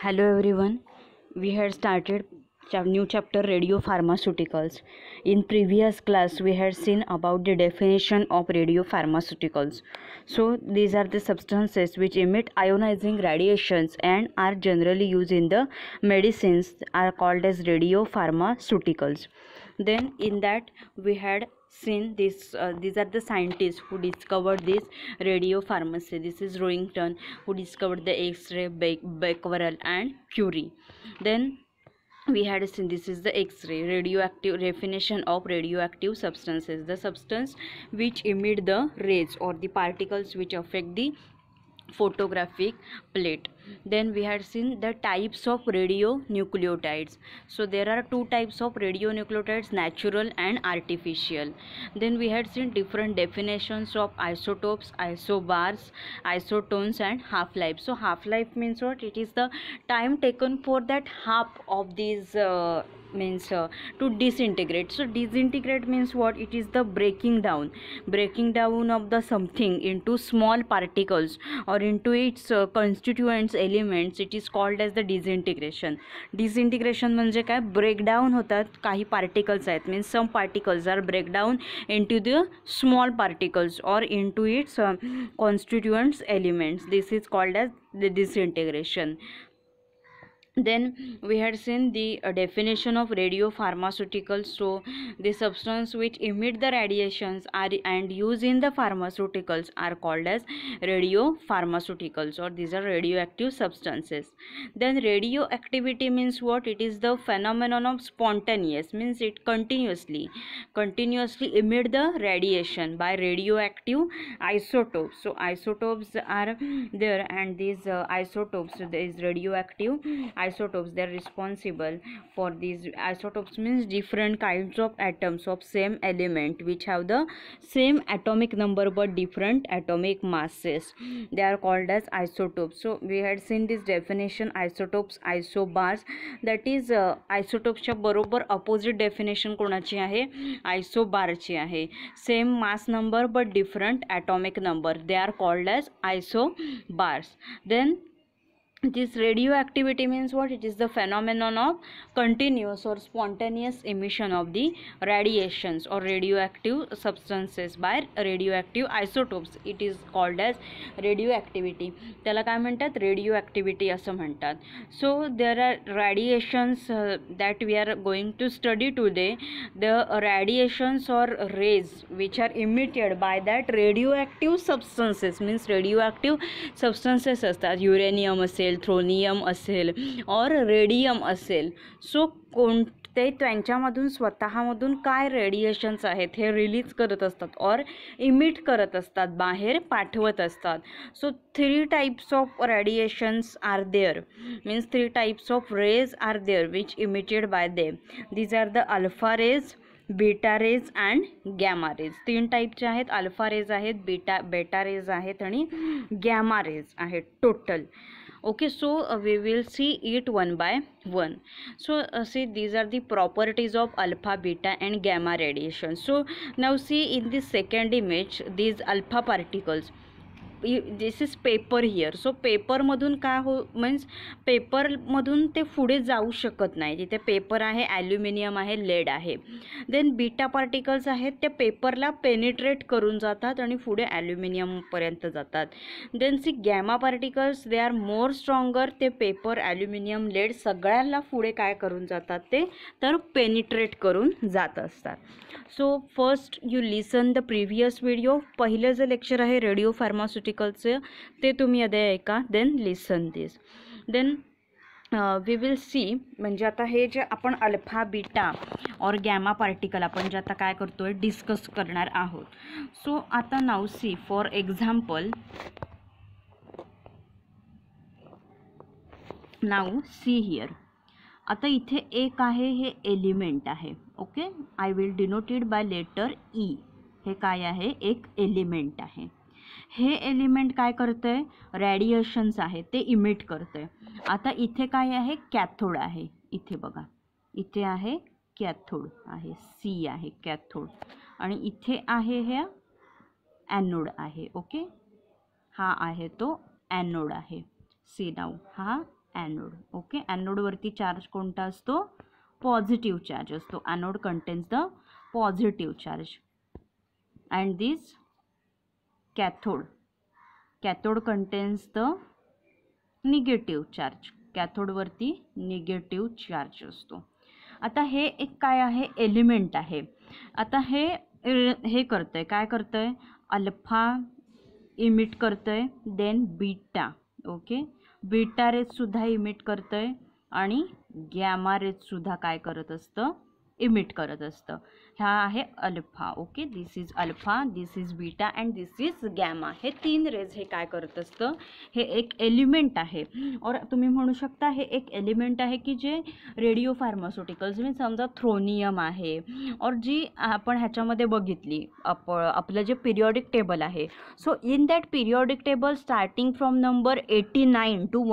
Hello everyone. We had started new chapter radiopharmaceuticals. In previous class we had seen about the definition of radiopharmaceuticals. So these are the substances which emit ionizing radiations and are generally used in the medicines are called as radiopharmaceuticals. Then in that we had seen this these are the scientists who discovered this radiopharmacy. This is Roentgen who discovered the X-ray, Becquerel and Curie. Then we had seen this is the X-ray, radioactive definition of radioactive substances, the substance which emit the rays or the particles which affect the photographic plate. Then we had seen the types of radionucleotides. So there are two types of radionucleotides, natural and artificial. Then we had seen different definitions of isotopes, isobars, isotones and half-life. So half-life means what? It is the time taken for that half of these to disintegrate. So disintegrate means what? It is the breaking down of the something into small particles or into its constituents elements. It is called as the disintegration. Disintegration म्हणजे काय? Breakdown होतात काही particles आहेत, means some particles are breakdown into the small particles or into its constituents elements. This is called as the disintegration. Then we had seen the definition of radiopharmaceuticals. So the substance which emit the radiations are and used in the pharmaceuticals are called as radiopharmaceuticals, or these are radioactive substances. Then radioactivity means what? It is the phenomenon of spontaneous, means it continuously emit the radiation by radioactive isotopes. So isotopes are there, and these isotopes, there is radioactive isotopes, they are responsible for these isotopes means different kinds of atoms of same element which have the same atomic number but different atomic masses. They are called as isotopes. So we had seen this definition, isotopes, isobars, that is isotopes च्या बरोबर opposite definition कोणाची आहे? आयसोबारची आहे. Same mass number but different atomic number, they are called as isobars. Then this radioactivity means what? It is the phenomenon of continuous or spontaneous emission of the radiations or radioactive substances by radioactive isotopes. It is called as radioactivity. त्याला काय म्हणतात? Radioactivity असं म्हणतात. So there are radiations that we are going to study today. The radiations or rays which are emitted by that radioactive substances, means radioactive substances असतात, uranium असेल, thorium असेल और radium असेल. सो कोणते त्यांच्यामधून स्वतःमधून काय रेडिएशन्स आहेत हे रिलीज करत असतात और इमिट करत असतात, बाहेर पाठवत असतात. So 3 types of radiations are there, means 3 types of rays are there which emitted by them. These are the alpha rays, beta rays and gamma rays. 3 टाईपचे आहेत. अल्फा रेज आहेत, बेटा रेज आहेत आणि गॅमा रेज आहेत total. Okay, so we will see it one by one. So see, these are the properties of alpha, beta and gamma radiation. So now see in the second image these alpha particles, this is paper here. So पेपरमधून काय हो, means पेपरमधून ते पुढे जाऊ शकत नाही. जिथे पेपर आहे, ॲल्युमिनियम आहे, लेड आहे. देन बीटा पार्टिकल्स आहेत, ते पेपरला पेनिट्रेट करून जातात आणि पुढे ॲल्युमिनियमपर्यंत जातात. Then see gamma particles, they are more stronger. ते पेपर, ॲल्युमिनियम, लेड सगळ्यांना पुढे काय करून जातात ते तर पेनिट्रेट करून जात असतात. So first you listen the previous video. पहिलं जे लेक्चर आहे रेडिओ फार्मास्युटिकलचं ते तुम्ही आधी ऐका, then listen this. Then we will see, म्हणजे आता हे जे आपण alpha, beta or gamma particle आपण जे आता काय करतोय डिस्कस करणार आहोत. सो आता नाव सी फॉर एक्झाम्पल, नाव सी हिअर. आता इथे एक आहे, हे एलिमेंट आहे. Okay, I will denote it by letter E. हे काय आहे? एक एलिमेंट आहे. हे एलिमेंट काय करतंय? रॅडिएशन्स आहे ते इमिट करतंय. आता इथे काय आहे? कॅथोड आहे. इथे बघा, इथे आहे कॅथोड आहे, सी आहे कॅथोड, आणि इथे आहे हे ॲनोड आहे. ओके, हा आहे तो ॲनोड आहे. सी नाव हा ॲनोड. ओके, ॲनोडवरती चार्ज कोणता असतो? पॉझिटिव्ह चार्ज असतो. Anode contains the positive charge. And this cathode, cathode contains the negative charge. कॅथोडवरती निगेटिव्ह चार्ज असतो. आता हे एक काय आहे? एलिमेंट आहे. आता हे करतंय, काय करतंय? अल्फा इमिट करतंय, देन बीटा. ओके, बीटा रेजसुद्धा इमिट करतंय आणि गॅमा रेजसुद्धा काय करत असतं? इमिट करत असतं. हा आहे alpha. Okay, this is alpha, this is beta and this is gamma. हे 3 रेज हे काय करत असतं? हे एक एलिमेंट आहे. और तुम्ही म्हणू शकता हे एक एलिमेंट आहे की जे रेडिओ फार्मास्युटिकल्स म्हणजे समजा थ्रोनियम आहे और जी आपण ह्याच्यामध्ये बघितली आपलं जे पिरियॉडिक टेबल आहे. So in that periodic table starting from number 89 to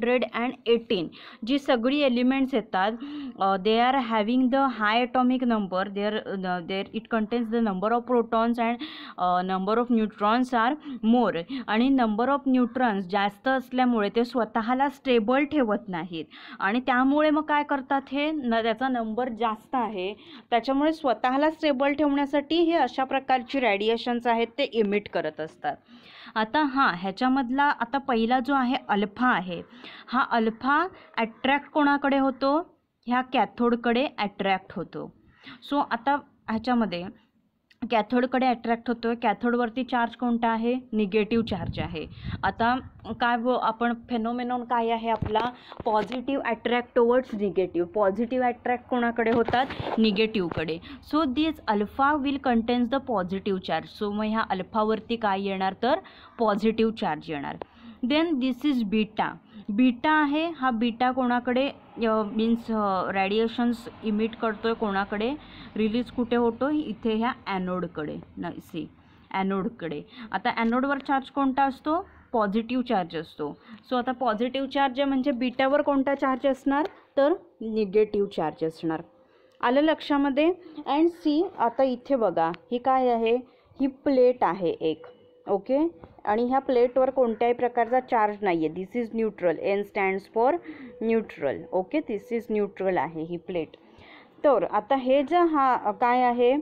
118 जी सगळी एलिमेंट्स येतात, they are having the high atomic number. There it contains the number of protons and number of neutrons are more. आणि number of neutrons जास्त असल्यामुळे ते स्वतःला stable ठेवत नाहीत आणि त्यामुळे मग काय करतात? हे त्याचा नंबर जास्त आहे त्याच्यामुळे स्वतःला स्टेबल ठेवण्यासाठी हे अशा प्रकारची रेडिएशन्स आहेत ते इमिट करत असतात. आता ह्याच्यामधला आता पहिला जो आहे अल्फा आहे, हा अल्फा अट्रॅक्ट कोणाकडे होतो? ह्या कॅथोडकडे अट्रॅक्ट होतो. सो आता ह्याच्यामध्ये कॅथोडकडे अट्रॅक्ट होतो आहे. कॅथोडवरती चार्ज कोणता आहे? निगेटिव्ह चार्ज आहे. आता काय आपण फेनोमेनॉन काय आहे आपला? Positive attract towards negative. Positive attract कोणाकडे होतात? निगेटिव्हकडे. So this alpha will contains the positive charge. So मग ह्या अल्फावरती काय येणार? तर पॉझिटिव्ह चार्ज येणार. Then this is beta. Beta आहे, हा बीटा कोणाकडे मीन्स रेडिएशन्स इमिट करतोय कोणाकडे? रिलीज कुठे होतो? इथे ह्या ॲनोडकडे. सी ॲनोडकडे. आता ॲनोडवर चार्ज कोणता असतो? पॉझिटिव्ह चार्ज असतो. सो आता पॉझिटिव्ह चार्ज म्हणजे बीटावर कोणता चार्ज असणार? तर निगेटिव्ह चार्ज असणार. आलं लक्षामध्ये? अँड सी आता इथे बघा, ही काय आहे? ही प्लेट आहे एक. ओके, आणि ह्या प्लेटवर कोणत्याही प्रकारचा चार्ज नाही आहे. This is neutral. N stands for neutral. Okay, this is neutral आहे ही प्लेट. तर आता हे जे काय आहे?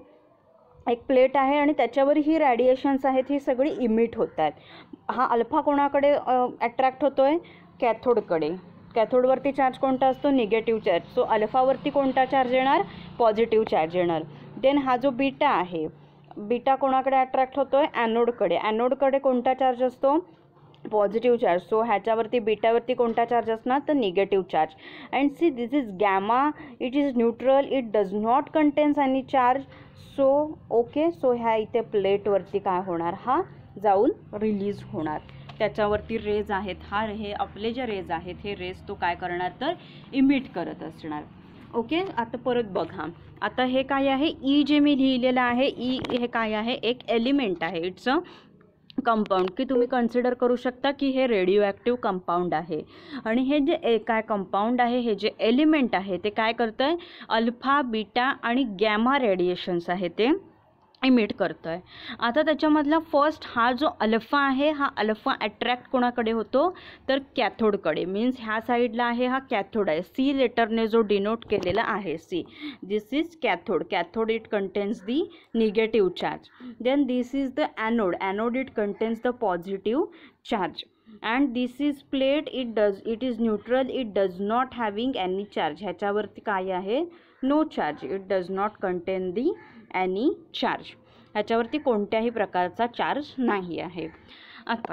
एक प्लेट आहे आणि त्याच्यावर ही रेडिएशन्स आहेत, ही सगळी इमिट होत आहेत. हा अल्फा कोणाकडे अट्रॅक्ट होतोय? कॅथोडकडे. कॅथोडवरती चार्ज कोणता असतो? Negative charge. सो अल्फावरती कोणता चार्ज येणार? पॉझिटिव्ह चार्ज येणार. देन हा जो बीटा आहे, बीटा कोणाकडे अट्रॅक्ट होतोय? ॲनोडकडे. ॲनोडकडे कोणता चार्ज असतो? Positive charge. सो ह्याच्यावरती बीटावरती कोणता चार्ज असणार? तर negative charge. And see this is gamma. It is neutral. It does not contains any charge. So okay, so ह्या इथे प्लेटवरती काय होणार? हा जाऊन रिलीज होणार. त्याच्यावरती रेज आहेत. हे आपले जे रेज आहेत हे रेज तो काय करणार? तर इमिट करत असणार. ओके, आता परत बघा. आता हे काय आहे? ई जे मी लिहिलेलं आहे, ई हे काय आहे? एक एलिमेंट आहे. इट्स अ कंपाऊंड की तुम्ही कन्सिडर करू शकता की हे रेडिओ ॲक्टिव्ह कंपाऊंड आहे. आणि हे जे काय कंपाऊंड आहे, हे जे एलिमेंट आहे ते काय करतं आहे? अल्फा, बीटा आणि गॅमा रेडिएशन्स आहे ते इमिट करतो आहे. आता त्याच्यामधला फर्स्ट हा जो अल्फा आहे, हा अल्फा अट्रॅक्ट कोणाकडे होतो? तर कॅथोडकडे. मीन्स ह्या साईडला आहे हा कॅथोड आहे. सी लेटरने जो डिनोट केलेला आहे, see, this is cathode. Cathode it contains the negative charge. Then this is the anode. Anode it contains the positive charge. And this is plate. It is neutral. It does not having any charge. ह्याच्यावरती काय आहे? No charge. It does not contain the any charge. ह्याच्यावरती कोणत्याही प्रकारचा charge नाही आहे. आता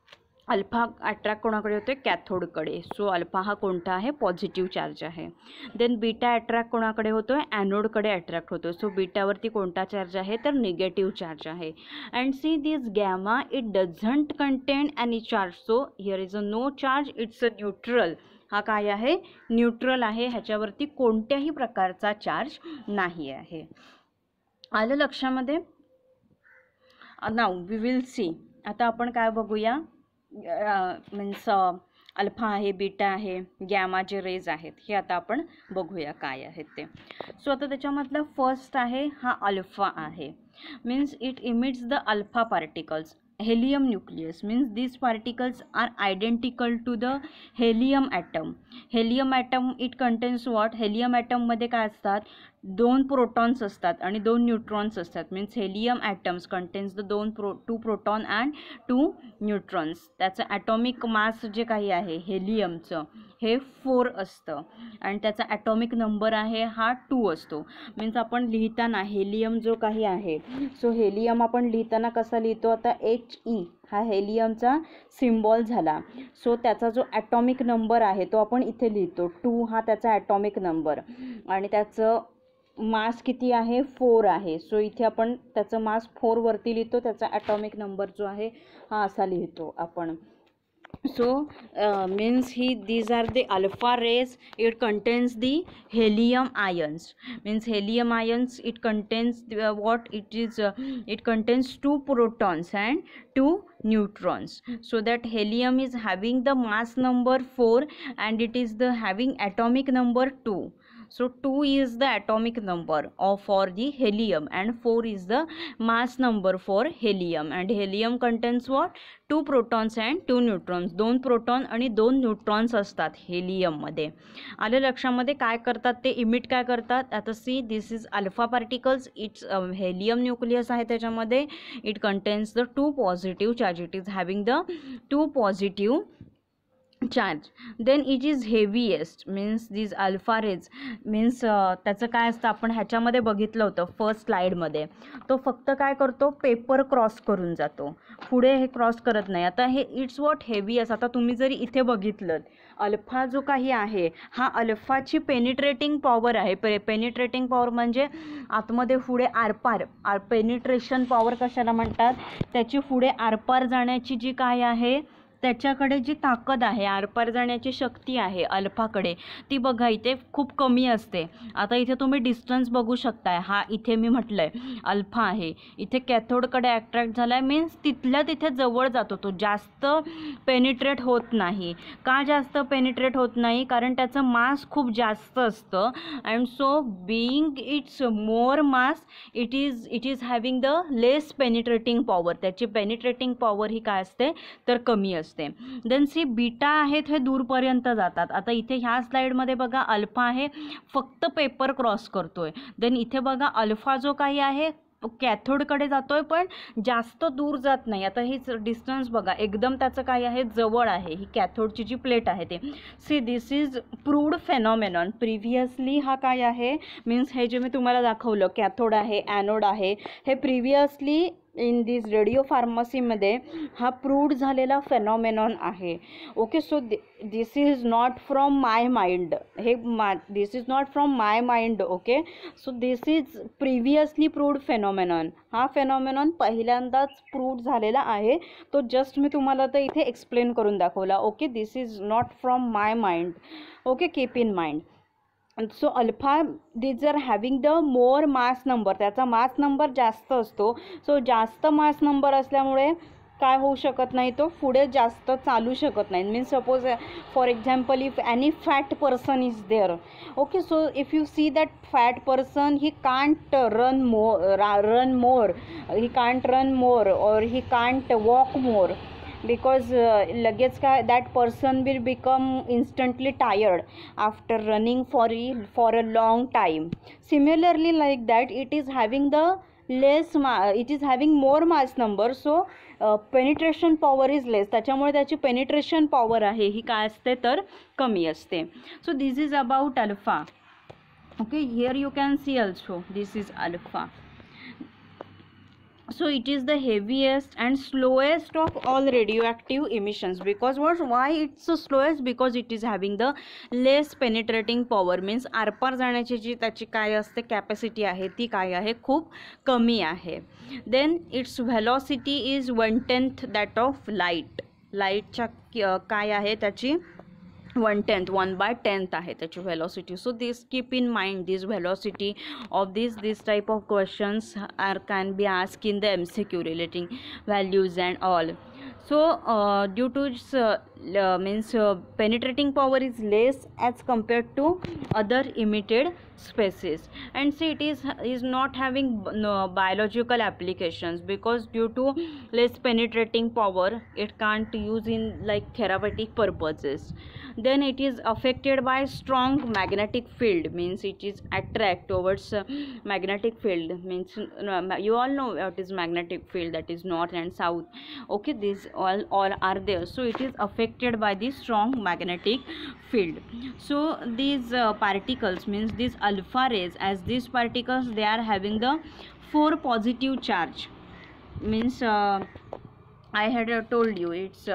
alpha attract कोणाकडे होते? कॅथोडकडे. सो अल्फा हा कोणता आहे? पॉझिटिव्ह चार्ज आहे. देन बीटा अट्रॅक्ट कोणाकडे होतो? ॲनोडकडे अट्रॅक्ट होतो. सो बीटावरती कोणता चार्ज आहे? तर निगेटिव्ह चार्ज आहे. And see this gamma. It doesn't contain any charge. So here is a no charge. It's a neutral. हा काय आहे? न्यूट्रल आहे. ह्याच्यावरती कोणत्याही प्रकारचा चार्ज नाही आहे. आलं लक्षामध्ये? Now we will see. आता आपण काय बघूया? मीन्स अल्फा आहे, बीटा आहे, गॅमा जे रेज आहेत हे आता आपण बघूया काय आहेत ते. सो आता त्याच्यामधला फर्स्ट आहे हा अल्फा आहे. Means it emits the alpha particles. helium nucleus means these particles are identical to the helium atom. Helium atom it contains what? Helium atom मध्ये काय असतात? 2 प्रोटॉन्स असतात आणि 2 न्यूट्रॉन्स असतात. Means helium atoms contains the 2 proton and 2 neutrons. त्याचं atomic mass जे काही आहे हेलियमचं हे 4 असतं आणि त्याचा ॲटॉमिक नंबर आहे हा 2 असतो. मीन्स आपण लिहिताना हेलियम जो काही आहे, सो हेलियम आपण लिहिताना कसा लिहितो? आता HE हा हेलियमचा सिम्बॉल झाला. सो त्याचा जो ॲटॉमिक नंबर आहे तो आपण इथे लिहितो. 2 हा त्याचा ॲटॉमिक नंबर आणि त्याचं मास किती आहे? 4 आहे. सो इथे आपण त्याचं मास 4 वरती लिहितो, त्याचा ॲटॉमिक नंबर जो आहे हा असा लिहितो आपण. So means these are the alpha rays. It contains the helium ions. Means helium ions it contains what it is? It contains 2 protons and 2 neutrons. So that helium is having the mass number 4 and it is the having atomic number 2. So 2 is the atomic number for the helium and 4 is the mass number for helium. And helium contains what? 2 protons and 2 neutrons. 2 proton आणि 2 neutrons असतात हेलियममध्ये. आलं लक्षामध्ये? काय करतात ते? Emit काय करतात? आता see this is alpha particles. It's helium nucleus आहे त्याच्यामध्ये. It contains the 2 positive charge. It is having the 2 positive charge. Then it is heaviest means this alpha rays means त्याचं काय असतं? आपण ह्याच्यामध्ये बघितलं होतं फर्स्ट स्लाईडमध्ये. तो फक्त काय करतो? पेपर क्रॉस करून जातो, पुढे हे क्रॉस करत नाही. आता हे इट्स वॉट? हेवीएस्ट. आता तुम्ही जरी इथे बघितलं अल्फा जो काही आहे हा अल्फाची पेनिट्रेटिंग पॉवर आहे. पेनिट्रेटिंग पॉवर म्हणजे आतमध्ये पुढे आरपार. पेनिट्रेशन पॉवर कशाला म्हणतात? त्याची पुढे आरपार जाण्याची जी काय आहे त्याच्याकडे जी ताकद आहे, आरपार जाण्याची शक्ती आहे अल्फाकडे, ती बघा इथे खूप कमी असते. आता इथे तुम्ही डिस्टन्स बघू शकताय. हा इथे मी म्हटलं आहे अल्फा आहे, इथे कॅथोडकडे अट्रॅक्ट झाला आहे मीन्स तिथल्या तिथे जवळ जातो, तो जास्त पेनिट्रेट होत नाही. का जास्त पेनिट्रेट होत नाही? कारण त्याचं मास खूप जास्त असतं and so being its more mass it is having the less penetrating power. त्याची पेनिट्रेटिंग पॉवर ही काय असते तर कमी असते. देन सी बीटा आहेत हे दूरपर्यंत जातात. आता इथे ह्या स्लाइडमध्ये बघा अल्फा आहे फक्त पेपर क्रॉस करतोय. देन इथे बघा अल्फा जो काही आहे कॅथोडकडे जातोय पण जास्त दूर जात नाही. आता ही डिस्टन्स बघा एकदम त्याचं काय आहे जवळ आहे. ही कॅथोडची जी प्लेट आहे ते. See this is proved phenomenon. Previously हा काय आहे मीन्स हे जे मी तुम्हाला दाखवलं कॅथोड आहे ॲनोड आहे हे प्रिव्हियसली इन दिस रेडिओ फार्मसीमध्ये हा प्रूव्ड झालेला फेनॉमेनॉन आहे. Okay. So this is not from my mind. हे this is not from my mind. Okay. So this is previously proved phenomenon. हा फेनॉमेनॉन पहिल्यांदाच प्रूव्ड झालेला आहे. तो जस्ट मी तुम्हाला तर इथे एक्सप्लेन करून दाखवला. Okay. This is not from my mind. Okay. Keep in mind. So alpha this are having the more mass number. त्याचा मास नंबर जास्त असतो. सो जास्त मास नंबर असल्यामुळे काय होऊ शकत नाही, तो पुढे जास्त चालू शकत नाही. Means suppose for example if any fat person is there. Okay. So if you see that fat person he can't run more he can't run more or he can't walk more because लगेच काय that person will become instantly tired after running for a long time. Similarly like that it is having the it is having more mass number, so penetration power is less. त्याच्यामुळे त्याची penetration power आहे ही काय असते तर कमी असते. So this is about alpha. Okay, here you can see also this is alpha. So it is the heaviest and slowest of all radioactive emissions. Because why it's so slowest? Because it is having the less penetrating power. Means आरपार जाण्याची जी त्याची काय असते capacity आहे ती काय आहे खूप कमी आहे. Then its velocity is 1/10 that of light. लाईटच्या काय आहे त्याची 1/10 आहे त्याची velocity. So this keep in mind this velocity of this type of questions can be asked in the MCQ relating values and all. So due to its means penetrating power is less as compared to other emitted species. And see, it is not having biological applications, because due to less penetrating power it can't use in like therapeutic purposes. Then it is affected by strong magnetic field, means it is attract towards magnetic field, means you all know what is magnetic field, that is north and south. Okay, these all are there, so it is affected by the strong magnetic field. So these particles, means these alpha rays, as these particles they are having the 4 positive charge, means I had told you it's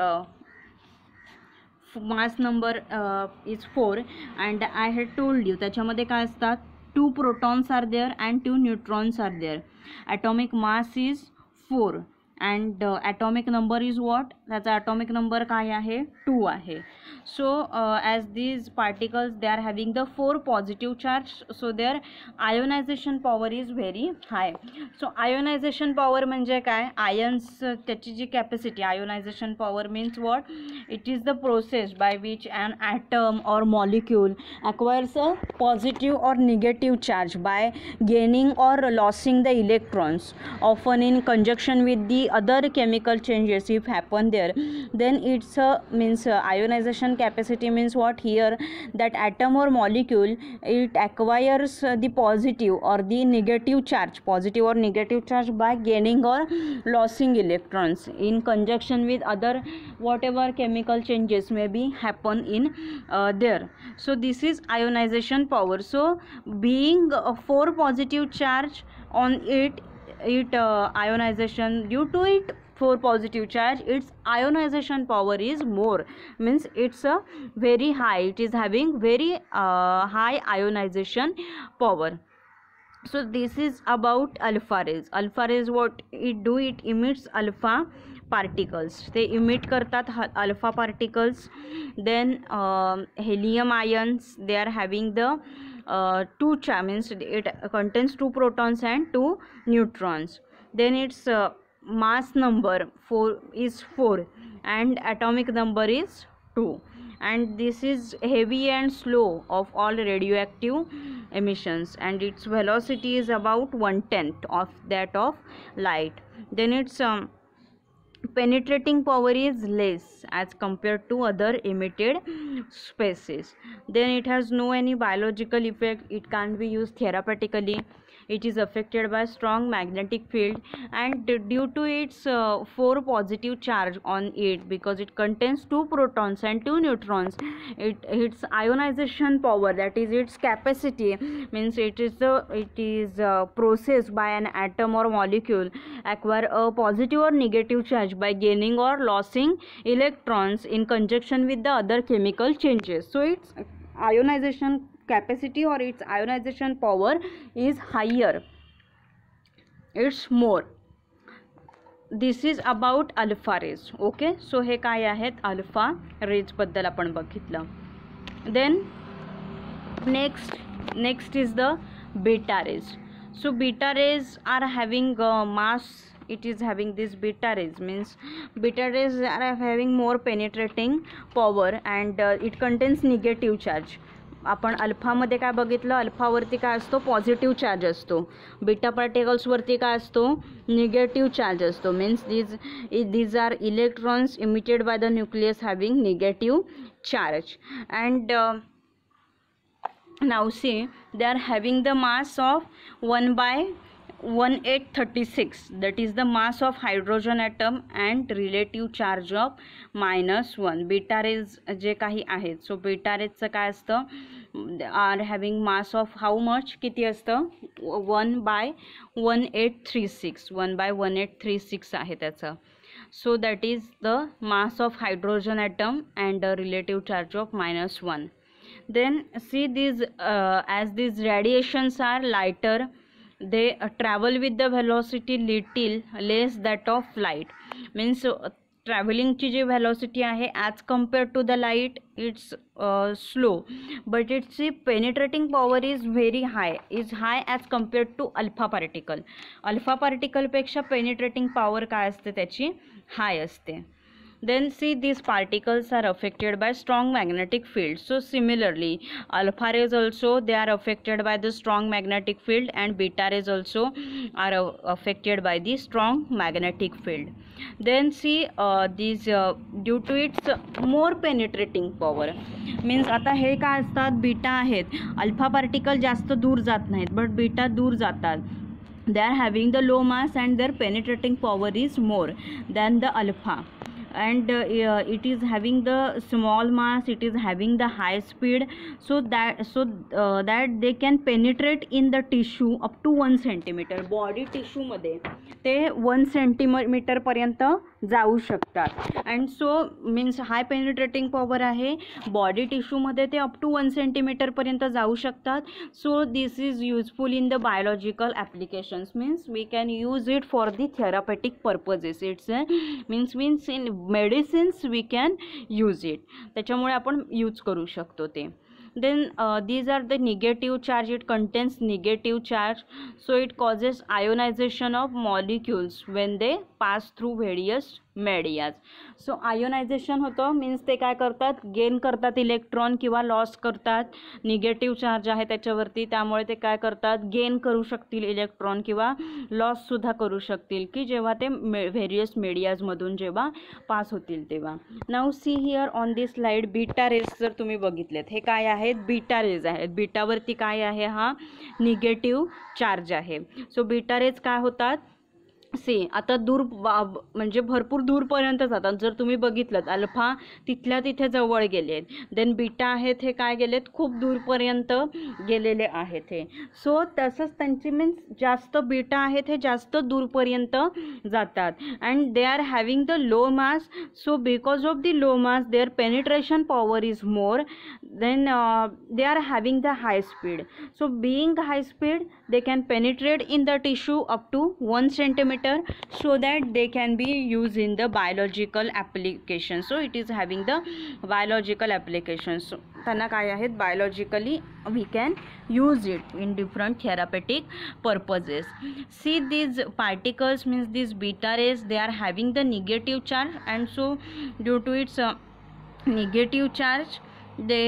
mass number is 4 and I had told you त्याच्यामध्ये काय असतात 2 protons are there and 2 neutrons are there. Atomic mass is 4 and atomic number is what, त्याचा atomic number काय आहे 2 आहे. So as these particles they are having the 4 positive charge, so their ionization power is very high. So ionization power म्हणजे काय, ions त्याची जी capacity, ionization power means what, it is the process by which an atom or molecule acquires a positive or negative charge by gaining or losing the electrons, often in conjunction with the other chemical changes if happen there. Then it's a means ionization capacity means what, here that atom or molecule it acquires the positive or the negative charge, positive or negative charge by gaining or losing electrons in conjunction with other whatever chemical changes may be happen in there. So this is ionization power. So being 4 positive charge on it ionization, due to it 4 positive charge, its ionization power is more, means it's a very high, it is having very high ionization power. So this is about alpha rays. Alpha rays what it do, it emits alpha particles, they emit करतात alpha particles. Then helium ions, they are having the 2 charge, means it contains 2 protons and 2 neutrons. Then its mass number 4 is 4 and atomic number is 2, and this is heavy and slow of all radioactive emissions, and its velocity is about 1/10 of that of light. Then its penetrating power is less as compared to other emitted species. Then it has no any biological effect, it can't be used therapeutically, it is affected by strong magnetic field, and due to its 4 positive charge on it, because it contains 2 protons and 2 neutrons, its ionization power, that is its capacity, means it is processed by an atom or molecule acquire a positive or negative charge by gaining or losing electrons in conjunction with the other chemical changes. So its ionization capacity or its ionization power is higher, it's more. This is about alpha rays. Okay, so हे काय आहेत, alpha raise बद्दल आपण बघितलं. Then next is the beta rays. So beta rays are having mass, it is having this beta rays, means beta rays are having more penetrating power and it contains negative charge. आपण अल्फामध्ये काय बघितलं, अल्फावरती काय असतो, positive charge असतो, beta पार्टिकल्सवरती काय असतो, निगेटिव्ह चार्ज असतो, means these are electrons emitted by the nucleus having negative charge. And now see, they are having the mass of 1/1836, that is the mass of hydrogen atom and relative charge of -1. Beta rays जे काही आहेत, so beta रेजचं काय असतं, are having mass of how much, किती असतं, 1/1836, 1/1836 आहे त्याचं. So that is the mass of hydrogen atom and relative charge of -1. Then see these as these radiations are lighter, they travel with the velocity little less that of light, means traveling ची जी velocity आहे as compared to the light it's slow, but its penetrating power is very high, is high as compared to alpha particle पेक्षा penetrating power काय असते त्याची, high असते. Then see, these particles are affected by strong magnetic field. So similarly, alpha rays also, they are affected by the strong magnetic field, and beta rays also are affected by the strong magnetic field. Then see, these due to its more penetrating power, means आता हे काय असतात, beta आहेत. Alpha particle जास्त दूर जात नाहीत, but beta दूर जातात. They are having the low mass and their penetrating power is more than the alpha, and it is having the small mass, it is having the high speed, so that they can penetrate in the tissue up to 1 centimeter. Body tissue मध्ये ते 1 centimetre पर्यंत जाऊ शकतात. And so means high penetrating power आहे, body tissue मध्ये ते up to 1 centimetre पर्यंत जाऊ शकतात. So this is useful in the biological applications, means we can use it for the therapeutic purposes. It's means in medicines we can use it, त्याच्यामुळे आपण use करू शकतो ते. Then these are the negative charge, it contains negative charge, so it causes ionization of molecules when they pass through various medias. So ionization होतं, मीन्स ते काय करतात, गेन करतात इलेक्ट्रॉन किंवा लॉस करतात. निगेटिव्ह चार्ज आहे त्याच्यावरती, त्यामुळे ते काय करतात, गेन करू शकतील इलेक्ट्रॉन किंवा लॉससुद्धा करू शकतील की जेव्हा ते व्हेरियस मीडियाजमधून जेव्हा पास होतील तेव्हा. Now see here on this slide, beta rays जर तुम्ही बघितलेत, हे काय आहेत, बीटा रेज आहेत. बीटावरती काय आहे, हा निगेटिव्ह चार्ज आहे. सो बीटा रेज काय होतात, सी आता दूर म्हणजे भरपूर दूरपर्यंत जातात. जर तुम्ही बघितलं अल्फा तिथल्या तिथे जवळ गेलेत, देन बीटा आहेत हे काय गेलेत, खूप दूरपर्यंत गेलेले आहेत हे. सो तसंच त्यांची मीन्स जास्त बीटा आहेत हे जास्त दूरपर्यंत जातात. And they are having the low mass, so because of the low mass their penetration power is more, then they are having the high speed. So being high speed, they can penetrate in the tissue up to 1 centimeter, so that they can be used in the biological application. So it is having the biological applications. So त्यांना काय आहेत, biologically we can use it in different therapeutic purposes. See, these particles, means these beta rays, they are having the negative charge, and so due to its negative charge, they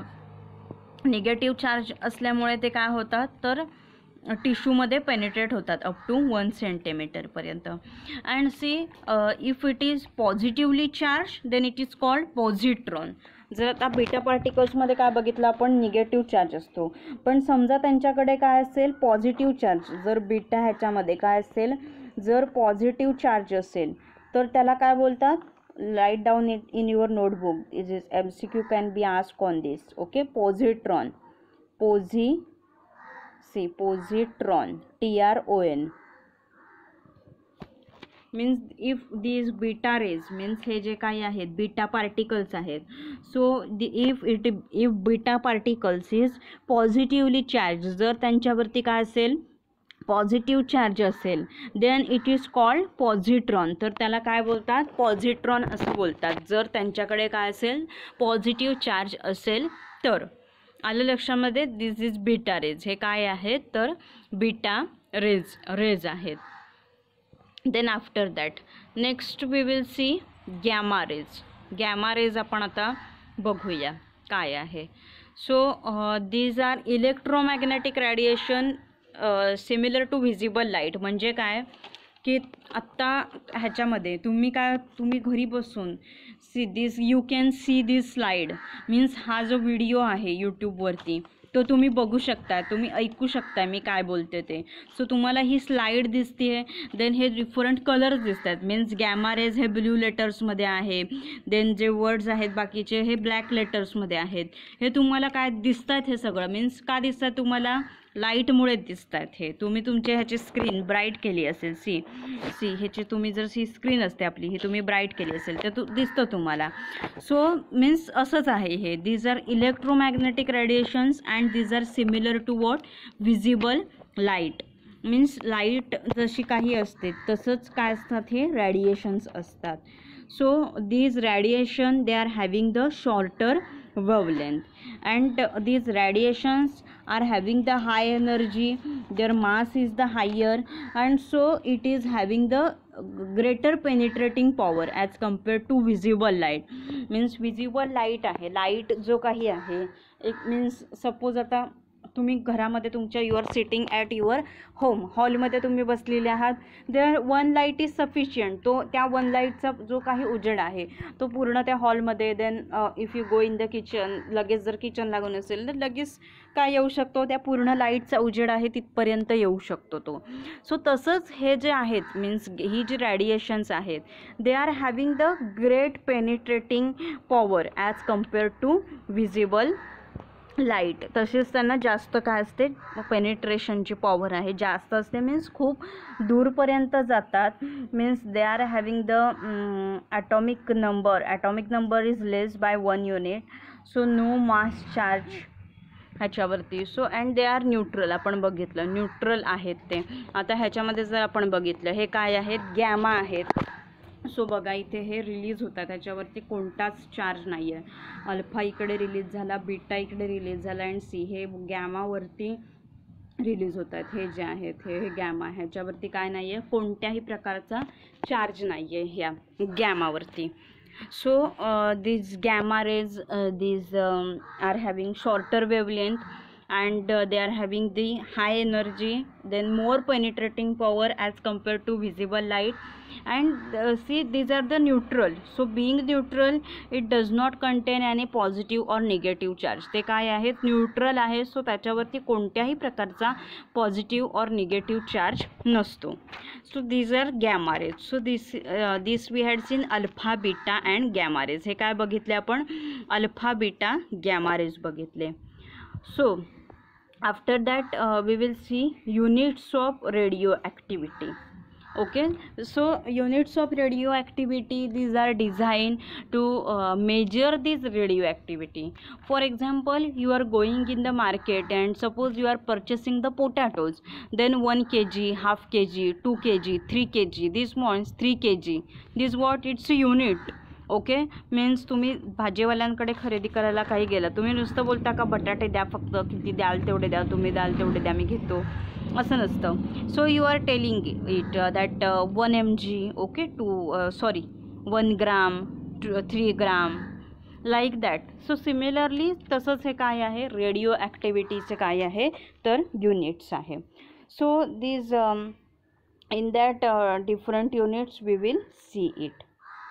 negative charge असल्यामुळे ते काय होतात, तर टिश्यूमध्ये penetrate होतात up to 1 सेंटीमीटरपर्यंत. And see, if it is positively charge, then it is called positron. जर आता बीटा पार्टिकल्समध्ये काय बघितलं आपण, निगेटिव्ह चार्ज असतो, पण समजा त्यांच्याकडे काय असेल, पॉझिटिव्ह चार्ज. जर बीटा ह्याच्यामध्ये काय असेल, जर पॉझिटिव्ह चार्ज असेल तर त्याला काय बोलतात, write down it in your notebook. It is MCQ can be asked on this. Okay, positron. Positron. TRON. means if these beta rays, means हे जे काही आहेत बीटा पार्टिकल्स आहेत. So if beta particles is positively charge, जर त्यांच्यावरती काय असेल, positive charge असेल, then it is called positron. तर त्याला काय बोलतात, पॉझिट्रॉन असं बोलतात. जर त्यांच्याकडे काय असेल, पॉझिटिव्ह चार्ज असेल तर. आलं लक्षामध्ये, दिस इज बीटा रेज. हे काय आहेत, तर बीटा रेज आहेत. Then after that next we will see gamma rays. Gamma rays आपण आता बघूया काय आहे. So these are electromagnetic radiation similar to visible light. म्हणजे काय की आत्ता ह्याच्यामध्ये तुम्ही घरी बसून see this, you can see this slide, means हा जो व्हिडिओ आहे यूट्यूबवरती तो तुम्ही बघू शकता, तुम्ही ऐकू शकता मी काय बोलते ते. सो तुम्हाला ही स्लाईड दिसते, देन हे डिफरंट कलर्स दिसतात. मीन्स गॅमा रेज हे ब्ल्यू लेटर्समध्ये आहे, देन जे वर्ड्स आहेत बाकीचे हे ब्लॅक लेटर्समध्ये आहेत. हे तुम्हाला काय दिसतात, हे सगळं मीन्स का दिसतात तुम्हाला, लाईटमुळे दिसतात. हे तुम्ही तुमचे ह्याची स्क्रीन ब्राईट केली असेल, सी ह्याची तुम्ही जर सी स्क्रीन असते आपली, ही तुम्ही ब्राईट केली असेल तर दिसतं तुम्हाला. सो मीन्स असंच आहे हे. These are electromagnetic radiations and these are similar to what, visible light. Means light जशी काही असते तसंच काय असतात, हे रेडिएशन्स असतात. So these radiation they are having the shorter wavelength and these radiations are having the high energy, their mass is the higher, and so it is having the greater penetrating power as compare to visible light. Means visible light आहे, light जो काही आहे एक means suppose आता तुम्ही घरामध्ये तुमच्या you are sitting at your home, हॉलमध्ये तुम्ही बसलेले आहात, there one light is sufficient. तो त्या वन लाईटचा जो काही उजेड आहे तो पूर्ण त्या हॉलमध्ये, then if you go in the kitchen, लगेच जर किचन लागून असेल तर लगेच काय येऊ शकतो, त्या पूर्ण लाईटचा उजेड आहे तिथपर्यंत येऊ शकतो तो. सो तसंच हे जे आहेत मीन्स ही जी रेडिएशन्स आहेत they are having the great penetrating power as compare to visible light. तसेच त्यांना जास्त काय असते, पेनिट्रेशनची पॉवर आहे जास्त असते, मीन्स खूप दूरपर्यंत जातात. Means they are having the atomic number is less by 1 unit. So no mass charge ह्याच्यावरती. So and they are neutral, आपण बघितलं न्यूट्रल आहेत ते. आता ह्याच्यामध्ये जर आपण बघितलं हे काय आहेत, गॅमा आहेत. सो बघा इथे हे रिलीज होतात, त्याच्यावरती कोणताच चार्ज नाही आहे. अल्फा इकडे रिलीज झाला, बीटा इकडे रिलीज झाला अँड सी हे गॅमावरती रिलीज होतात. हे जे आहेत हे गॅमा, ह्याच्यावरती काय नाही आहे, कोणत्याही प्रकारचा चार्ज नाही आहे ह्या गॅमावरती. So these gamma rays these are having shorter wavelength and they are having the high energy, then more penetrating power as compared to visible light. And see, these are the neutral. So being neutral, it does not contain any positive or negative charge. ते काय आहेत, neutral आहे. So त्याच्यावरती कोणत्याही प्रकारचा positive or negative charge नसतो. So these are gamma rays. So this we had seen alpha, beta and gamma rays. हे काय बघितले आपण, अल्फा, बीटा, गॅमा रेज बघितले. So after that we will see units of radioactivity. Okay, so units of radioactivity, these are designed to measure this radioactivity. For example, you are going in the market and suppose you are purchasing the potatoes, then 1 kg, half kg, 2 kg, 3 kg, this means 3 kg, this what it's a unit. Okay, means तुम्ही भाजीवाल्यांकडे खरेदी करायला काही गेला, तुम्ही नुसतं बोलता का बटाटे द्या, फक्त किती द्याल तेवढे द्या, तुम्ही द्याल तेवढे द्या, मी घेतो, असं नसतं. So you are telling it that 1 mg, okay, 1 gram, 3 gram, like that. So similarly तसंच हे काय आहे, रेडिओ ॲक्टिव्हिटीचे काय आहे तर युनिट्स आहे. So these in that different units we will see it.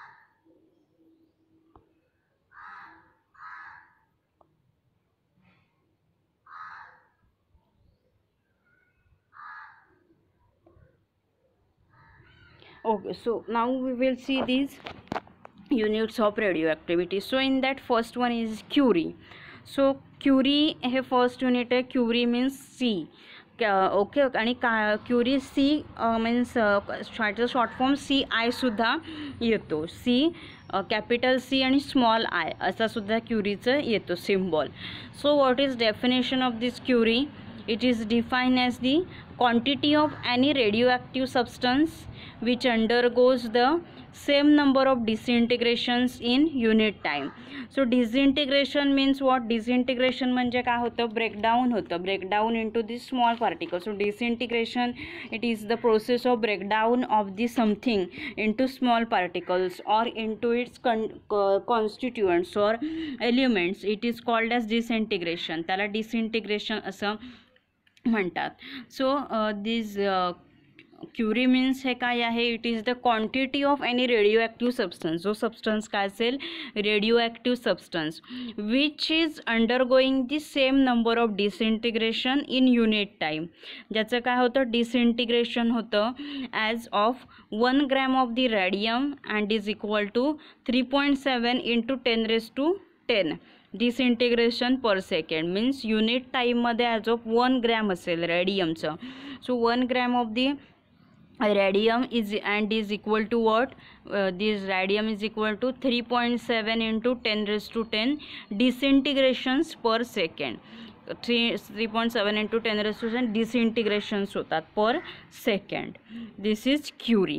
Okay, so now we will see these units of radioactivity. So in that first one is Curie. So Curie हे first unit आहे. Curie means C. Okay, आणि Curie C means short form CI सुद्धा येतो. C capital C आणि small I असा सुद्धा क्युरीचं येतो symbol. So what is definition of this Curie? It is defined as the quantity of any radioactive substance which undergoes the same number of disintegrations in unit time. So disintegration means what? Disintegration म्हणजे काय होतं, breakdown होतं, breakdown into the small particles. So disintegration, it is the process of breakdown of the something into small particles or into its constituents or elements. It is called as disintegration. त्याला disintegration असं म्हणतात. So this Curie means हे काय आहे, it is the quantity of any radio active substance. जो substance काय असेल, radio active substance which is undergoing the same number of disintegration in unit time. ज्याचं काय होतं, डिसइंटिग्रेशन होतं as of 1 gram of the radium and is equal to 3.7 × 10⁻10 disintegration per second. Means unit टाईममध्ये as of 1 gram असेल रॅडियमचं. So 1 gram of the radium is and is equal to what, this radium is equal to 3.7 × 10⁻10 disintegrations per second. 3.7 × 10⁻10 disintegrations होतात per second. This is Curie.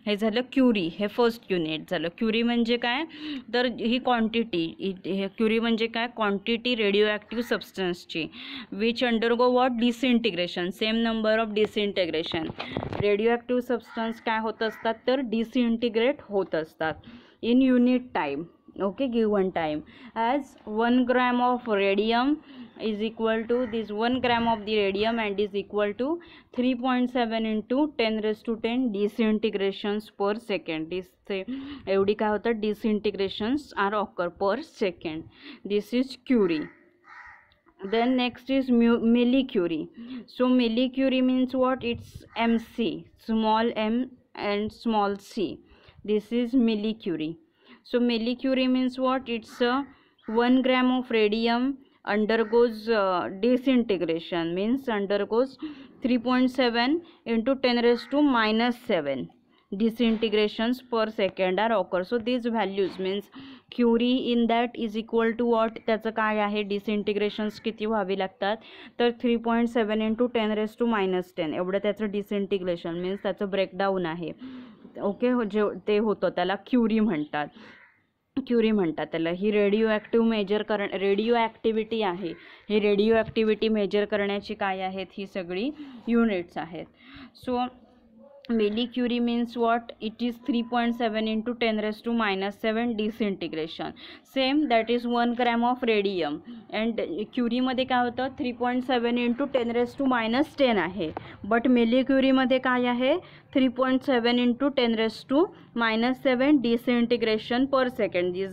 हे झालं Curie, हे first unit झालं. Curie म्हणजे काय, तर ही क्वांटिटी, हे क्युरी म्हणजे काय, क्वांटिटी रेडिओ ॲक्टिव्ह सबस्टन्सची which undergo what, disintegration, same number of disintegration. Radio active substance काय होत असतात, तर डिसइंटिग्रेट होत असतात in unit time. okay, given time, as 1 gram of radium is equal to this 1 gram of the radium and is equal to 3.7 into 10 raised to 10 disintegrations per second. this एवढी काय होतं, disintegrations are occur per second. this is Curie. Then next is millicurie. So millicurie means what, it's mc, small m and small c. this is millicurie. So millicurie means what, it's 1 gram of radium undergoes disintegration, means undergoes 3.7 into 10 raised to -7 disintegrations per second are occur. So these values means Curie in that is equal to what, त्याचं काय आहे, डिसइंटिग्रेशन्स किती व्हावी लागतात, तर 3.7 into 10 raised to -10 एवढं त्याचं disintegration means त्याचं ब्रेकडाऊन आहे. ओके, जे ते होतं त्याला क्युरी म्हणतात. क्युरी म्हणतात त्याला. ही radio active major radio activity आहे. ही रेडिओ ॲक्टिव्हिटी मेजर करण्याची काय आहेत, ही सगळी युनिट्स आहेत. So millicurie means what, it is 3.7 into 10 raised to -7 disintegration. Same, that is 1 gram of radium and Curie मध्ये काय होतं, 3.7 into 10 raised to -10 आहे. बट millicurie मध्ये काय आहे, 3.7 into 10 raised to -7 disintegration per second. This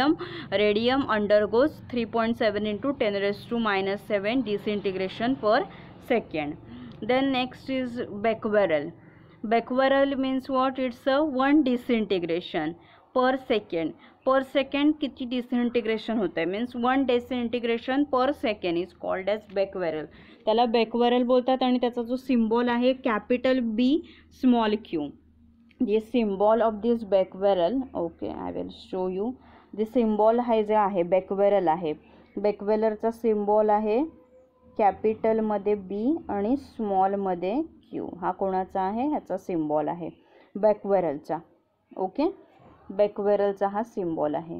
radium undergoes 3.7 into 10 raised to -7 disintegration per second. Then next is Becquerel. Becquerel means what, it's a 1 disintegration per second. Per second किती disintegration होतं आहे, means 1 disintegration per second is called as Becquerel. त्याला Becquerel बोलतात आणि त्याचा जो symbol आहे capital B small Q. the symbol of this Becquerel, okay, I will show you. the symbol आहे जे आहे Becquerel आहे. Becquerelचा सिम्बॉल आहे कॅपिटल मध्ये B आणि स्मॉल मध्ये Q. हा कोणाचा आहे, ह्याचा सिम्बॉल आहे Becquerelचा. ओके, Becquerelचा हा सिम्बॉल आहे.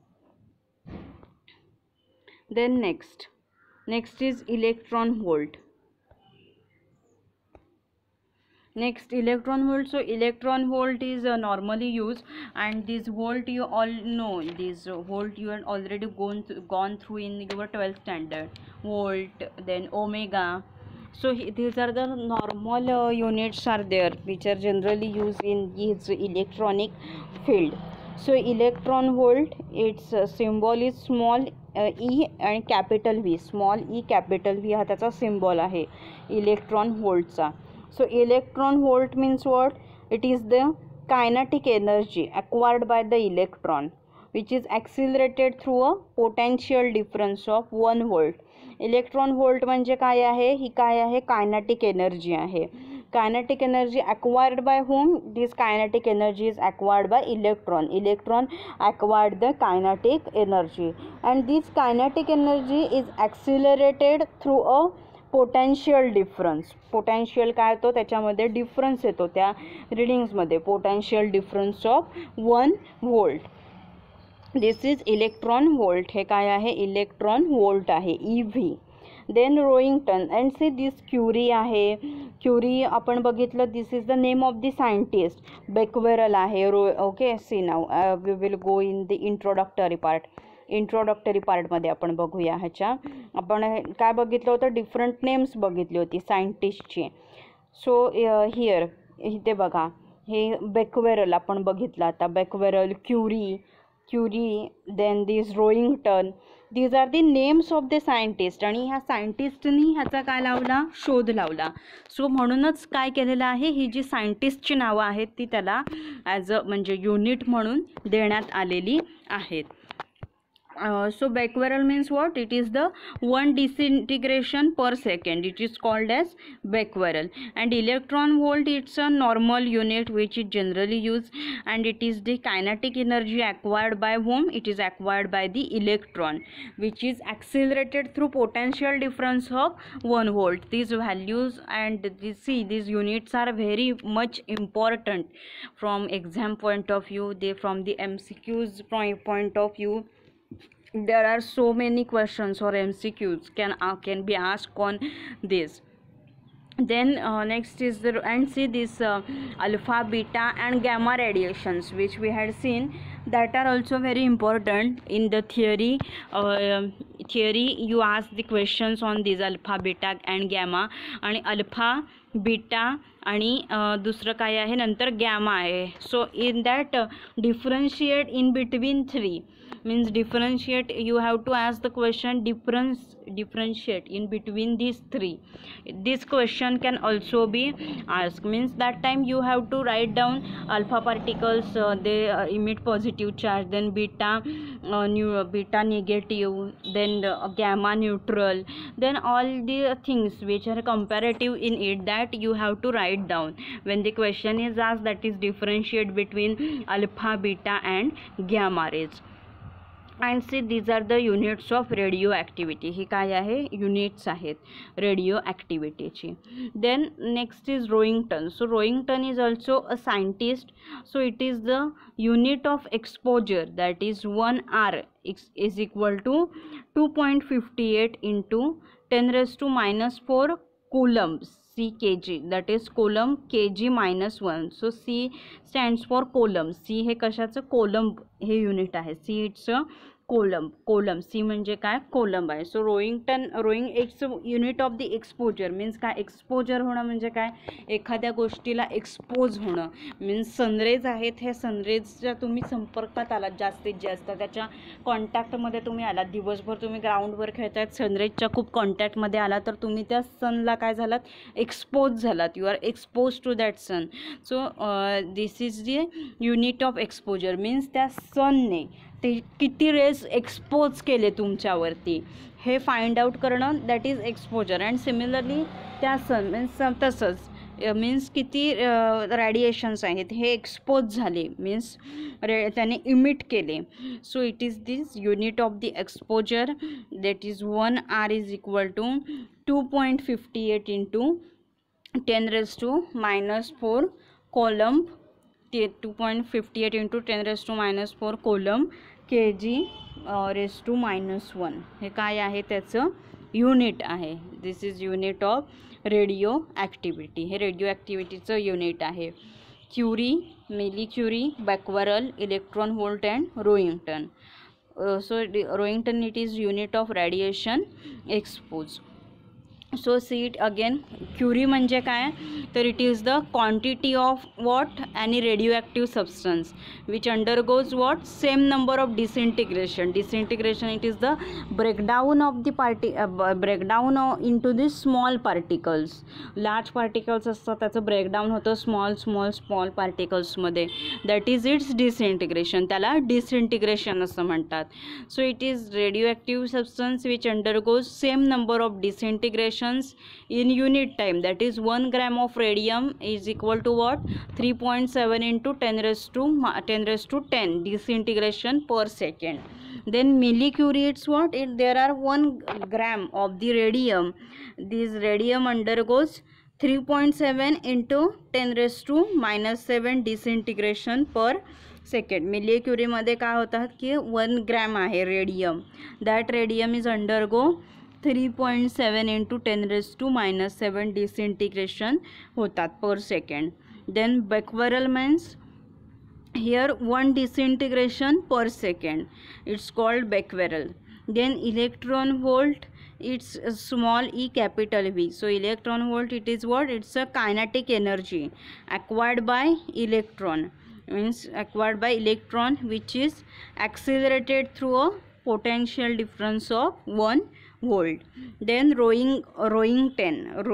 Then next is electron volt. Next, electron volt. So electron volt is normally used, and this volt you all know, this volt you had already gone through in your 12th standard. Volt, then omega. So these are the normal units are there which are generally used in this electronic field. So electron volt, its symbol is small e and capital V. Small e capital V हा त्याचा symbol आहे electron voltचा. So electron volt means what, it is the kinetic energy acquired by the electron which is accelerated through a potential difference of 1 volt. Electron volt म्हणजे काय आहे, ही काय आहे, कायनेटिक एनर्जी आहे. Kinetic energy acquired by whom, this kinetic energy is acquired by electron acquired the kinetic energy, and this kinetic energy is accelerated through a potential difference. Potential काय होतो, त्याच्यामध्ये डिफरन्स येतो त्या रिडिंग्समध्ये, potential difference of 1 volt. This is electron volt. हे काय आहे, electron volt आहे, EV. Then Roentgen and see this Curie आहे. क्युरी आपण बघितलं, this is the name of the scientist. Becquerel आहे. ओके, सी नाव we will go in the introductory पार्टमध्ये आपण बघूया. ह्याच्या आपण काय बघितलं होतं, डिफरंट नेम्स बघितली होती सायंटिस्टची. सो हिअर इथे बघा, हे Becquerel आपण बघितलं आता. Becquerel, Curie, then this Roentgen, these are the names of the scientist. आणि ह्या सायंटिस्टनी ह्याचा काय लावला, शोध लावला. सो म्हणूनच काय केलेलं आहे, ही जी सायंटिस्टची नावं आहेत ती त्याला ॲज अ म्हणजे युनिट म्हणून देण्यात आलेली आहेत. So Becquerel means what? It is the one disintegration per second. It is called as Becquerel. And electron volt, it's a normal unit which is generally used, and it is the kinetic energy acquired by whom? It is acquired by the electron, which is accelerated through potential difference of 1 volt. These values and these units are very much important from exam point of view. They from the MCQs point of view, there are so many questions or MCQs can be asked on this. Then next is the, and see this alpha, beta and gamma radiations which we had seen, that are also very important in the theory. Theory you ask the questions on these alpha, beta and gamma. आणि alpha, beta आणि दुसरं काय आहे नंतर gamma आहे. So in that differentiate in between three means differentiate, you have to ask the question differentiate in between these three. This question can also be asked, means that time you have to write down alpha particles, they emit positive charge, then beta negative, then gamma neutral, then all the things which are comparative in it, that you have to write down when the question is asked, that is differentiate between alpha, beta and gamma rays. And see, these are the units of radioactivity. ही काय आहे? Units आहेत radio ॲक्टिव्हिटीची. Then next is Roentgen. So Roentgen is also a scientist. So it is the unit of exposure, that is 1 R is equal to 2.58 into 10 raised to minus 4 coulombs C kg, that is coulomb kg minus 1. So C stands for coulomb. C हे कशाचं? Colombo हे unit आहे. C it's a coulomb. C म्हणजे काय? Coulomb आहे. So रोईंग it's unit of the exposure. Means काय? Exposure होणं म्हणजे काय? एखाद्या गोष्टीला एक्सपोज होणं. मीन्स सनरेज आहेत, हे सनरेजच्या तुम्ही संपर्कात आलात जास्तीत जास्त, त्याच्या कॉन्टॅक्टमध्ये तुम्ही आलात. दिवसभर तुम्ही ग्राउंडवर खेळतायत, सनरेजच्या खूप कॉन्टॅक्टमध्ये आला तर तुम्ही त्या सनला काय झालात? एक्सपोज झालात. You are expose to that sun. So this is the unit of exposure. Means त्या सनने ते किती रेज एक्सपोज केले तुमच्यावरती हे फाइंड आउट करणं, that is exposure. And similarly त्या सन मीन्स तसंच मीन्स किती रॅडिएशन्स आहेत हे एक्सपोज झाले, मीन्स त्याने इमिट केले. So it is this unit of the exposure, that is 1 R is equal to 2.58 into 10 raised to minus 4 coulomb. 2.58 into 10 raised to minus 4 coulomb kg raised to minus 1. हे काय आहे? त्याचं unit आहे. This is unit of radio activity. हे radio ॲक्टिव्हिटीचं unit आहे. Curie, millicurie, Becquerel, electron volt and Roentgen. So Roentgen it is unit of radiation expose. So see it again. Curie म्हणजे काय? तर it is the quantity of what? Any radio substance which undergoes what? Same number of disintegration. Disintegration it is the breakdown of the breakdown into the small particles. Large particles असतात त्याचं breakdown होतं small पार्टिकल्समध्ये. That is its disintegration. त्याला disintegration असं म्हणतात. So it is radio substance which undergoes same number of disintegration in unit time, that is 1 gram of radium is equal to what? 3.7 into 10 raised to 10 disintegration per second. Then millicurie, it's what? There are 1 gram of the radium. This radium undergoes 3.7 into 10 raised to minus 7 disintegration per second. millicurie मध्ये काय होतात की 1 gram आहे radium. That radium is undergo 3.7 into 10 raised to minus 7 disintegration होतात per second. Then Becquerel means here 1 disintegration per second. It's called Becquerel. Then electron volt, it's small e capital V. So electron volt, it is what? It's a kinetic energy acquired by electron. Means acquired by electron which is accelerated through a potential difference of 1 volt. Then Roentgen.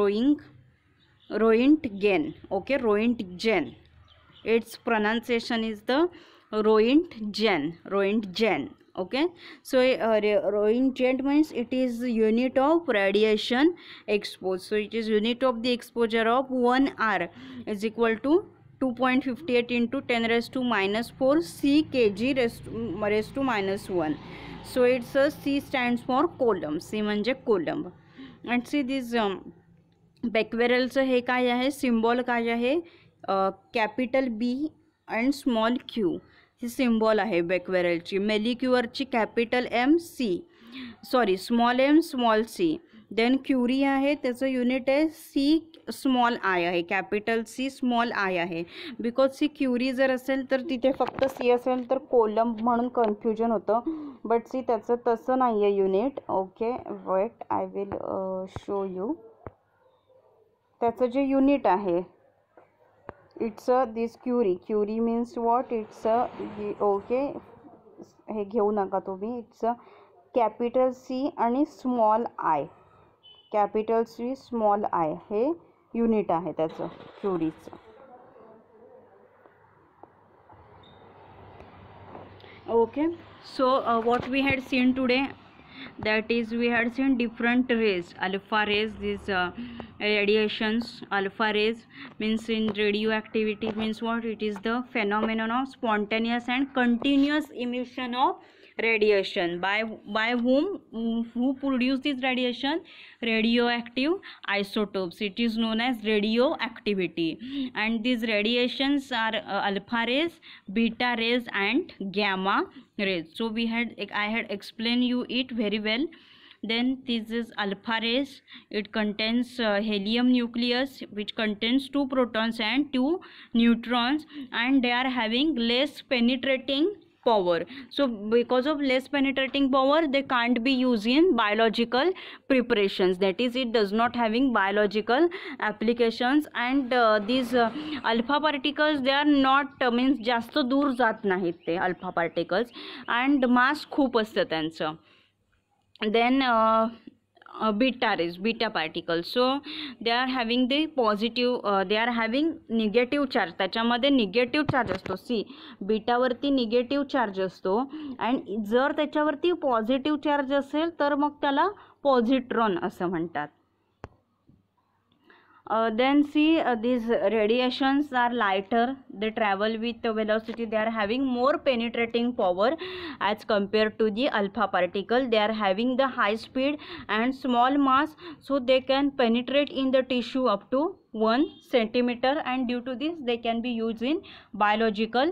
Okay, Roentgen. Its pronunciation is the Roentgen. Okay, so Roentgen means it is unit of radiation exposed. So it is unit of the exposure of 1 R is equal to 2.58 into 10 raised to minus 4 C kg raised to minus 1. So it's a C stands for coulomb. C म्हणजे coulomb. And see this बेक्वेरेलचं हे काय आहे, symbol काय आहे, capital B and small Q ही symbol आहे बेक्वेरेलची. मेलिक्युअरची capital M C, sorry small M small C. Then Curie आहे, त्याचं युनिट आहे सी स्मॉल आय आहे, कॅपिटल सी स्मॉल आय आहे. बिकॉज सी क्युरी जर असेल तर तिथे फक्त सी असेल तर कोलम म्हणून कन्फ्युजन होतं. बट सी त्याचं तसं नाही आहे unit. Okay wait, I will show you. त्याचं जे युनिट आहे it's a this Curie means what, it's a okay हे घेऊ नका तुम्ही. इट्स अ कॅपिटल सी आणि small I, capital C small I हे युनिट आहे त्याचं क्युरीचं. Okay, so what we had seen today, that is we had seen different rays, alpha rays, these radiations. Alpha rays means in radioactivity means what, it is the phenomenon of spontaneous and continuous emission of radiation by whom, who produce this radiation, radioactive isotopes. It is known as radioactivity. And these radiations are alpha rays, beta rays and gamma rays. So I had explained you it very well. Then this is alpha rays. It contains helium nucleus which contains 2 protons and 2 neutrons, and they are having less penetrating power. So because of less penetrating power, they can't be used in biological preparations. That is, it does not having biological applications. And these alpha particles, they are not means जास्त दूर जात नाहीत ते alpha particles, and mass खूप असतं त्यांचं. Then beta rays, beta particles, so they are having the positive, they are having negative charge. त्याच्यामध्ये negative charge असतो. सी बीटावरती निगेटिव्ह चार्ज असतो, अँड जर त्याच्यावरती पॉझिटिव्ह चार्ज असेल तर मग त्याला पॉझिट्रॉन असं म्हणतात. Then see these radiations are lighter, they travel with the velocity, they are having more penetrating power as compared to the alpha particle. They are having the high speed and small mass, so they can penetrate in the tissue up to 1 centimeter, and due to this they can be used in biological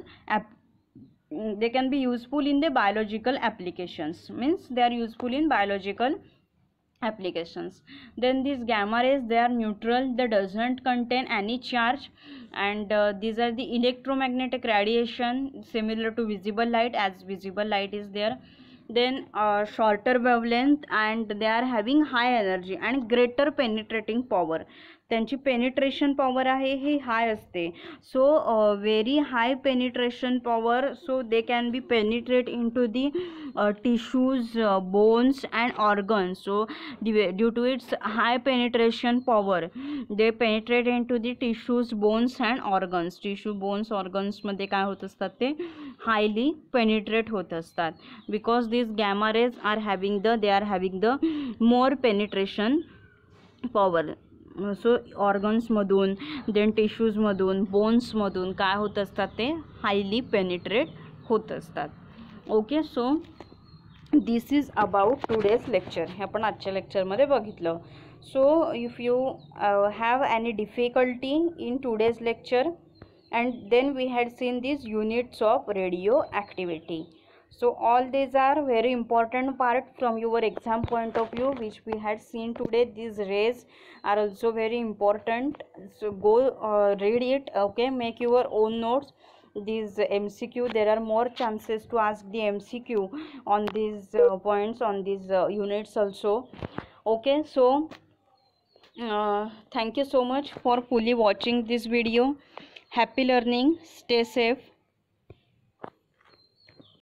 they can be useful in the biological applications, means they are useful in biological applications. Then these gamma rays, they are neutral, they doesn't contain any charge, and these are the electromagnetic radiation similar to visible light, as visible light is there. Then shorter wavelength, and they are having high energy and greater penetrating power. त्यांची penetration power आहे ही high असते. So very high penetration power, so they can be penetrate into the tissues, bones and organs. So due to its high penetration power, they penetrate into the tissues, bones and organs. Tissue, bones, organs मध्ये काय होत असतात ते highly penetrate होत असतात, because these gamma rays are having the more penetration power. सो ऑर्गन्समधून, देन टिश्यूजमधून, बोन्समधून काय होत असतात ते हायली पेनिट्रेट होत असतात. Okay, so this is about today's lecture. हे आपण आजच्या लेक्चरमध्ये बघितलं. So if you have any difficulty in today's lecture, and then we had seen these units of radioactivity. So all these are very important part from your exam point of view, which we had seen today. These rays are also very important, so go read it. Okay, make your own notes. These MCQ, there are more chances to ask the MCQ on these points, on these units also. Okay, so thank you so much for fully watching this video. Happy learning, stay safe.